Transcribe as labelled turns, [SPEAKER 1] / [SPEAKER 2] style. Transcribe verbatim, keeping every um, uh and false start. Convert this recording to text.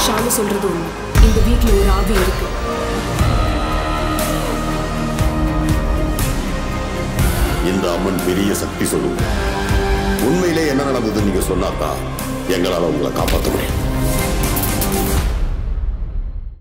[SPEAKER 1] ஷாலு சொல்றது ஒண்ணு, இந்த வீட்ல ஒரு ஆவி இருக்கு.
[SPEAKER 2] இந்த அம்மன் பெரிய சக்தி சொல்லுங்க. உண்மையிலே என்ன நடந்ததுன்னு நீங்க சொன்னாதான் எங்களால உங்களை காப்பாற்ற முடியும்.